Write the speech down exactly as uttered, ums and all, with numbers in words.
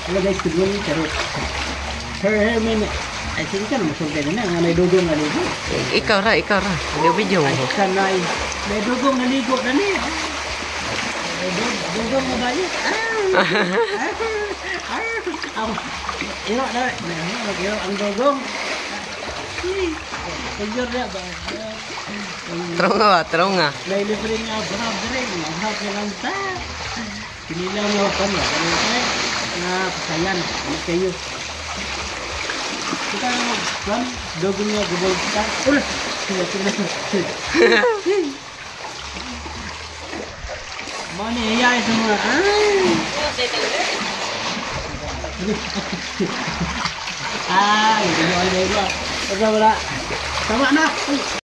Hello guys, good morning. Charot. Her, her, may, I think ka na masulta na nga may dugong naligo. Ikaw ra, ikaw ra. Hindi video. Ay, sanay. May dugong naligo na ni. May dugong na tayo. Ah! Iro na. Iro ang dugong. Pagyor na ba? Terong nga, terong nga. May libre nga, brab rin. Mahal ka lang ta. Pinilang mo pa niya. Ganun ka na pasayan. Ano kayo? Kita naman, kan? Dugong nga, gubol ka. Ula! Sila, sila, sila. Mana iya semua. Ah, ini ada juga. Ada berapa? Sama nak.